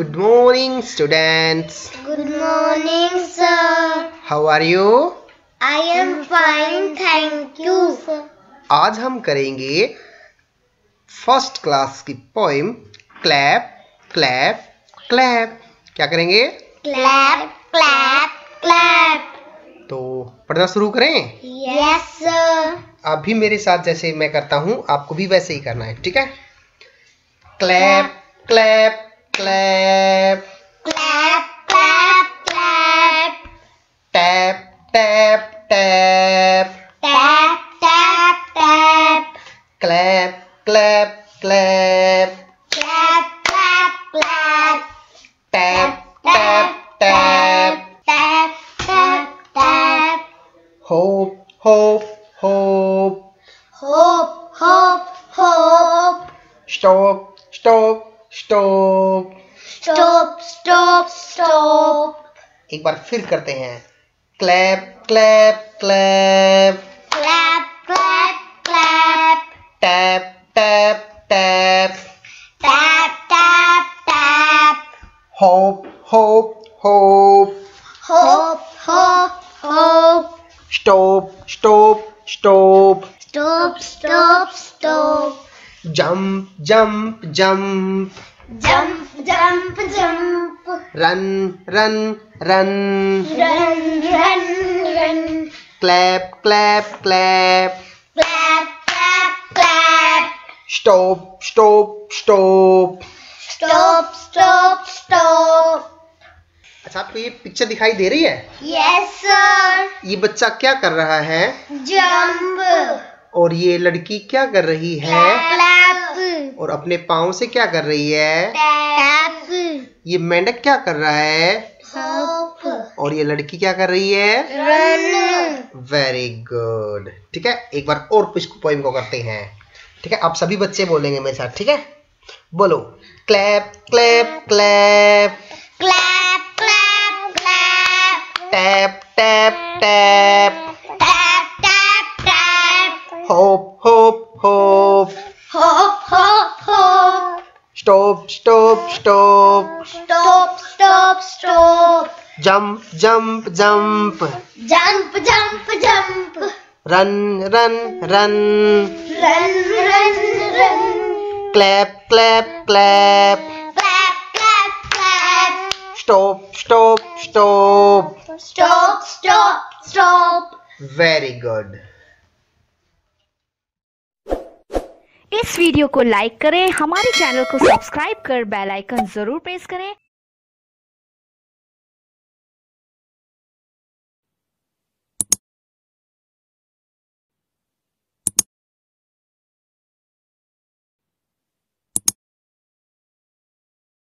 Good morning, students. Good morning, sir. How are you? I am fine, thank you, sir. आज हम करेंगे first class की poem clap clap clap. क्या करेंगे? Clap, clap, clap. तो पढ़ना शुरू करें। Yes, sir. अभी मेरे साथ जैसे मैं करता हूँ आपको भी वैसे ही करना है, ठीक है? Clap clap clap Clap, clap, clap. Tap tap tap Tap, tap, tap. Clap clap clap Clap, clap, clap. Tap tap tap Tap, tap, tap. Hope hope hope Hope, hope, hope. Stop stop stop. Stop, stop, stop. एक बार फिर करते हैं clap clap clap Clap, clap, clap. Tap tap tap Tap, tap, tap. Hope hope hope Hope, hope, hope. Stop stop stop Stop, stop, stop. Jump jump jump Jump, jump, jump. Run run run Run, run, run. Clap clap clap Clap, clap, clap. Stop stop stop. Stop, stop, stop. अच्छा, आपको ये picture दिखाई दे रही है? Yes, sir. ये बच्चा क्या कर रहा है Jump. और ये लड़की क्या कर रही है Clap. और अपने पाँव से क्या कर रही है? Tap. ये मेंढक क्या कर रहा है Hop. और ये लड़की क्या कर रही है? Run. Very good. ठीक है, एक बार और इसको पोएम को करते हैं। ठीक है, आप सभी बच्चे बोलेंगे मेरे साथ, ठीक है? बोलो clap clap clap Clap, clap, clap. Tap tap tap Tap, tap, tap. Hope hope hop Hop, hop, hop. Stop stop stop Stop, stop, stop. Jump jump jump Jump, jump, jump. Run run run Run, run, run. Clap clap clap Clap, clap, clap. Stop stop stop. Stop, stop, stop. Very good. इस video को like करें, हमारे channel को subscribe कर bell icon जरूर press करें